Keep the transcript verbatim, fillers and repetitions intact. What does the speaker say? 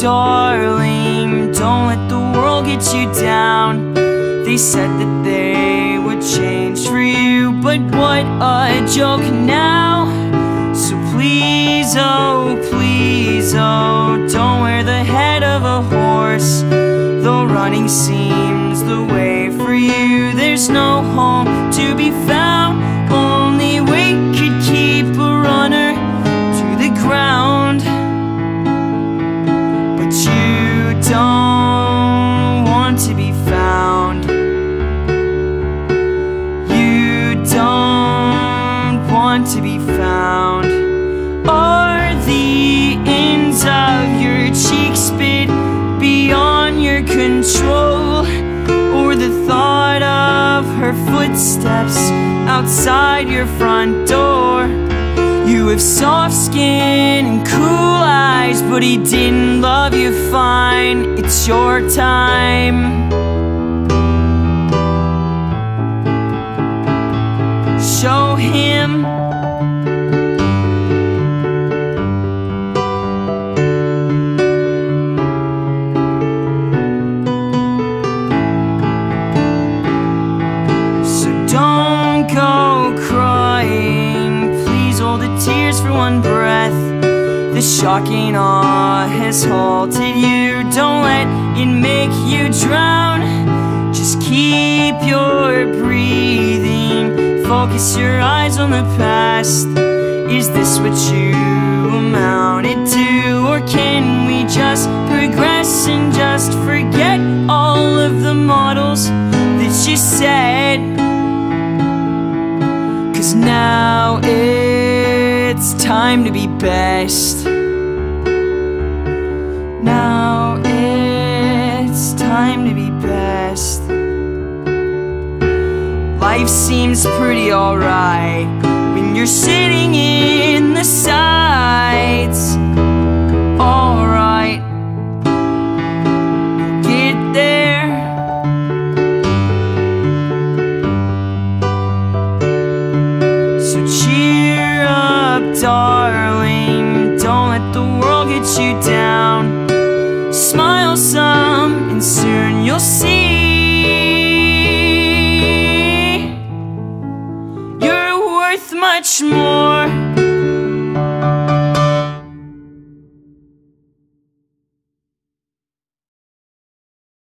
darling, don't let the world get you down. They said that they would change for you, but what a joke now. So please, oh please, oh, don't wear the head of a horse. Though running seems the way for you, there's no home to be found. Only weight could keep a runner to the ground. But you don't want to be found. You don't want to be found. Are the ends of your cheeks bit beyond your control, or the thought of her footsteps outside your front door? You have soft skin and cool eyes, but he didn't love you fine. It's your time. Show him. Don't go crying, please hold the tears for one breath. The shocking awe has halted you. Don't let it make you drown. Just keep your breathing, focus your eyes on the past. Is this what you amounted to, or can we just progress and just forget all of the models that you said? 'Cause now it's time to be best. Now it's time to be best. Life seems pretty alright when you're sitting in the sights. Alright, get there. So cheer up, darling, don't let the world get you down. Smile.